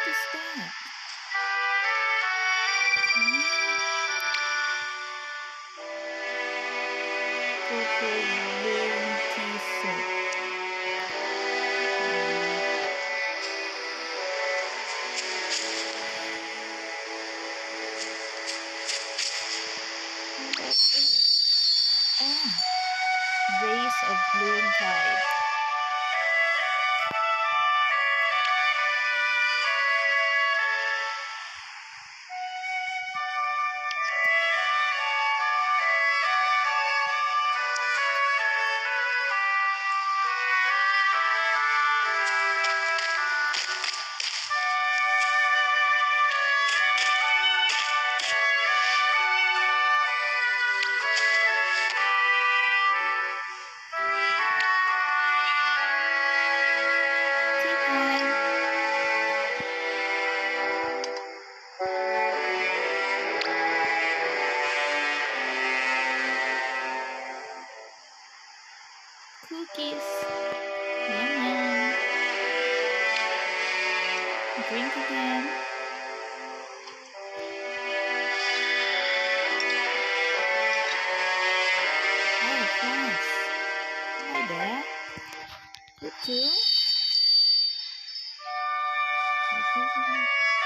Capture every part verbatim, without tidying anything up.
is that? Cocoa Bloom tea set. What about this? Ah, Days of Bloom Tide. Tea time. Cookies. Yum yum. Drink again. Oh, plants. Hi there. You too? What is it?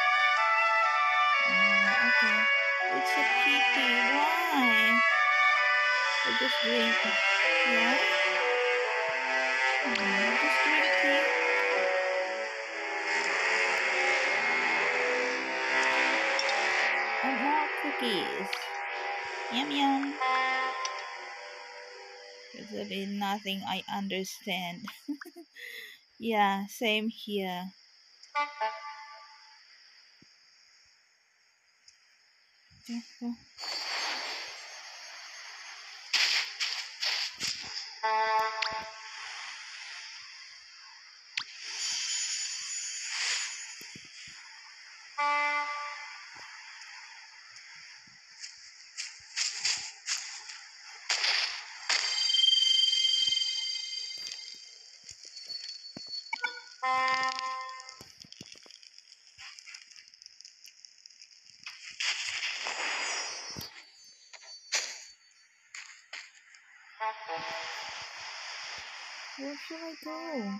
Oh, okay. It's a pity. Why? I just drink. Yeah? Mm, just drink tea. And more cookies. Yum yum. There's a bit nothing I understand. Yeah, same here. Yeah, yeah. Where should I go?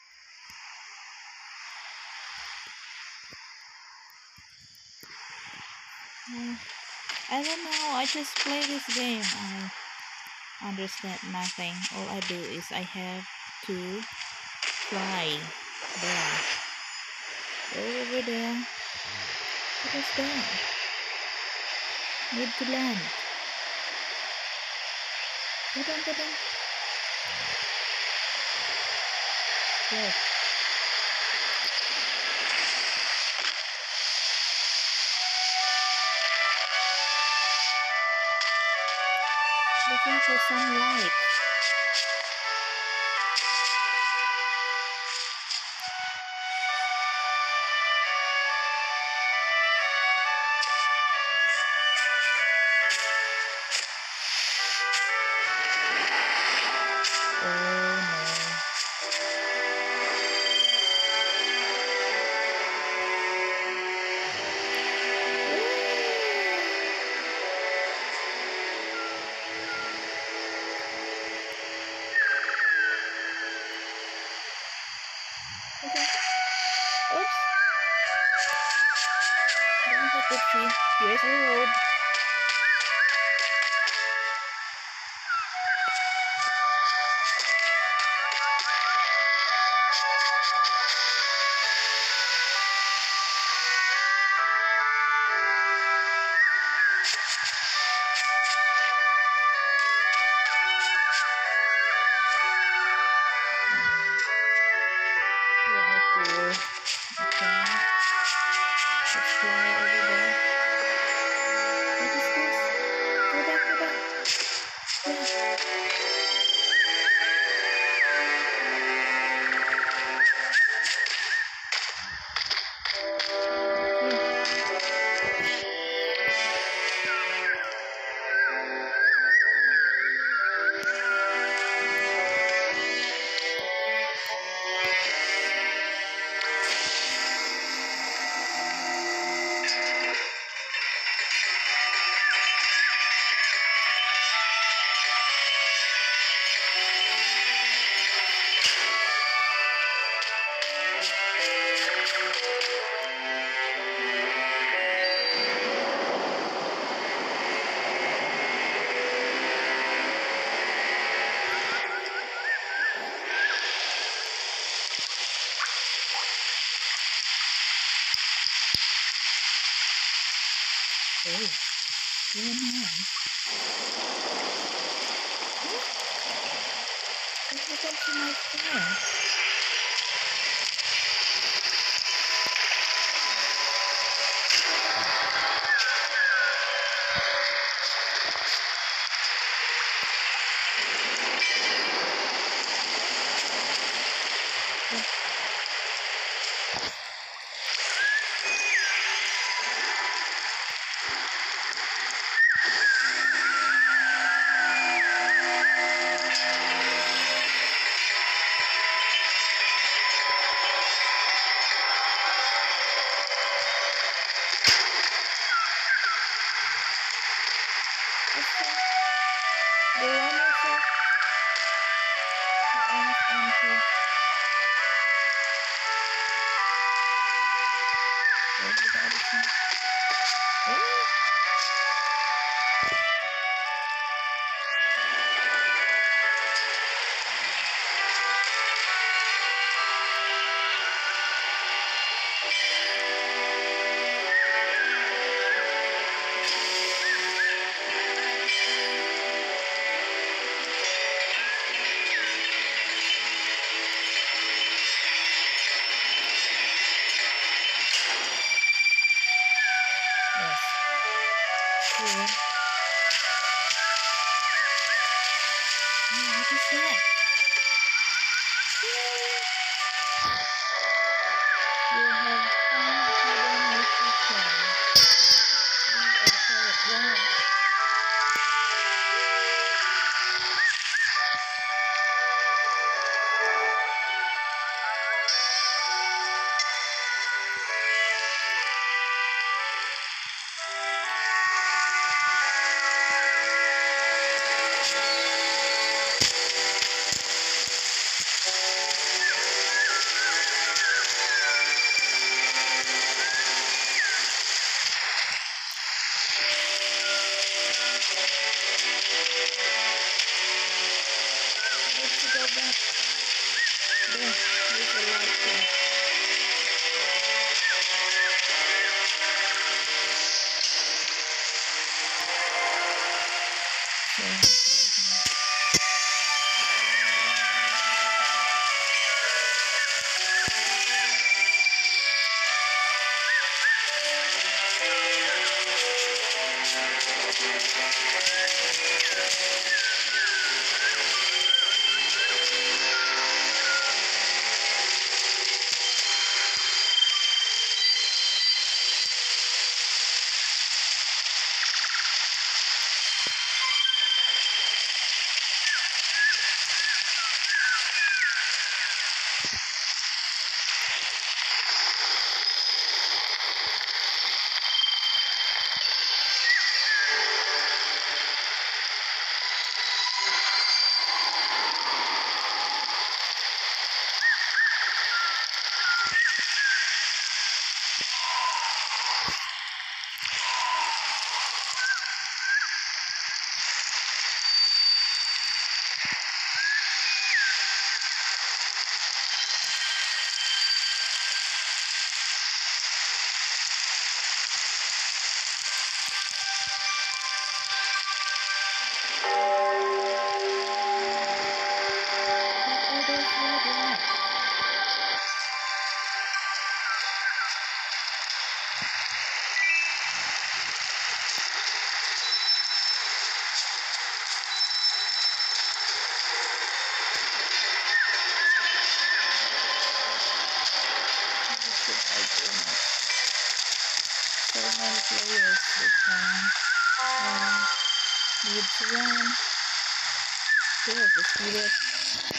Uh, I don't know. I just play this game. I understand nothing. All I do is I have to fly there. Go over there. What is that? Need to land. Go down, go down. Yes. Looking for some light. Oh no. Okay. Oops. Don't hit the tree. Here's the road. Careful. Okay. Let's fly over there. What is this? Go back, go back. Yeah. Oh, you're man. What happened to my friend? The one you said, the almost empty. Where's the other side? Hey! Yes. Here. Oh, what is that? You have found hidden musician. Please observe it. Wow. Let's go back. There, there's a light there. What are those red lights? What should I do next? So many players this time. Um, need to run. There's a speeder.